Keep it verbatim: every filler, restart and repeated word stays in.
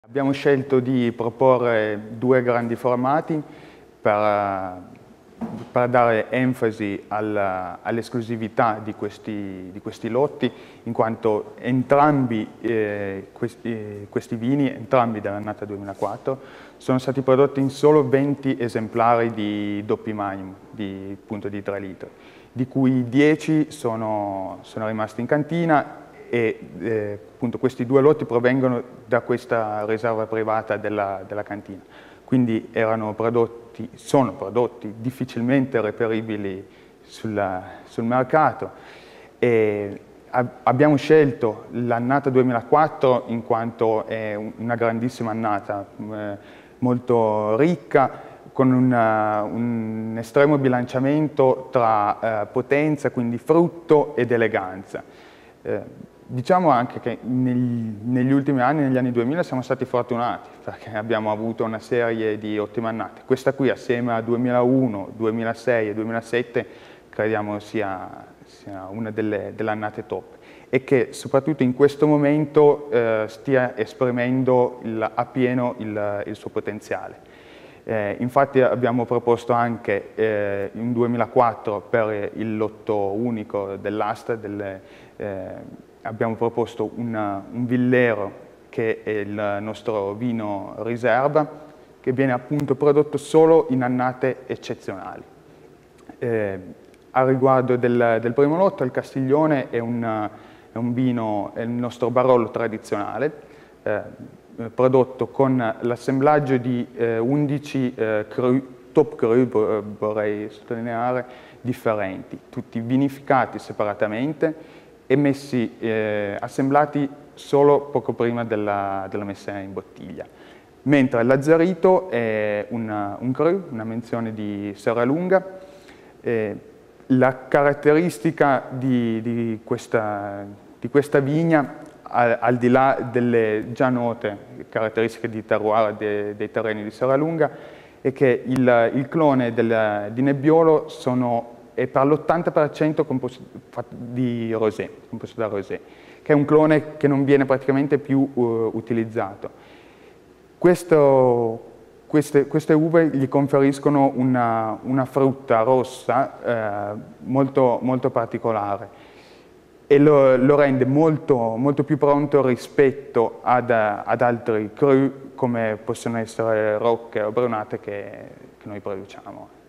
Abbiamo scelto di proporre due grandi formati per, per dare enfasi all'esclusività di questi, di questi lotti, in quanto entrambi eh, questi, eh, questi vini, entrambi dell'annata duemilaquattro, sono stati prodotti in solo venti esemplari di doppi magnum, di, appunto, di tre litri, di cui dieci sono, sono rimasti in cantina e eh, appunto questi due lotti provengono da questa riserva privata della, della cantina. Quindi erano prodotti, sono prodotti difficilmente reperibili sulla, sul mercato. E ab abbiamo scelto l'annata duemilaquattro in quanto è una grandissima annata, eh, molto ricca, con una, un estremo bilanciamento tra eh, potenza, quindi frutto, ed eleganza. Eh, Diciamo anche che negli, negli ultimi anni, negli anni duemila, siamo stati fortunati perché abbiamo avuto una serie di ottime annate. Questa qui, assieme a duemilauno, duemilasei e duemilasette, crediamo sia, sia una delle, delle annate top e che soprattutto in questo momento eh, stia esprimendo il, appieno il, il suo potenziale. Eh, infatti abbiamo proposto anche eh, in duemilaquattro per il lotto unico dell'asta delle, eh, abbiamo proposto una, un Villero, che è il nostro vino riserva, che viene appunto prodotto solo in annate eccezionali. Eh, a riguardo del, del primo lotto, il Castiglione è un, è un vino, è il nostro Barolo tradizionale, eh, prodotto con l'assemblaggio di eh, undici eh, cru, top cru, vorrei sottolineare, differenti, tutti vinificati separatamente e messi, eh, assemblati solo poco prima della, della messa in bottiglia. Mentre l'Azzarito è una, un cru, una menzione di Serralunga. Eh, la caratteristica di, di, questa, di questa vigna, al, al di là delle già note caratteristiche di terroir de, dei terreni di Serralunga, è che il, il clone del, di Nebbiolo sono è per l'ottanta per cento composto di rosé, composto da rosé, che è un clone che non viene praticamente più uh, utilizzato. Questo, queste, queste uve gli conferiscono una, una frutta rossa eh, molto, molto particolare e lo, lo rende molto, molto più pronto rispetto ad, ad altri cru come possono essere Rocche o Brunate che, che noi produciamo.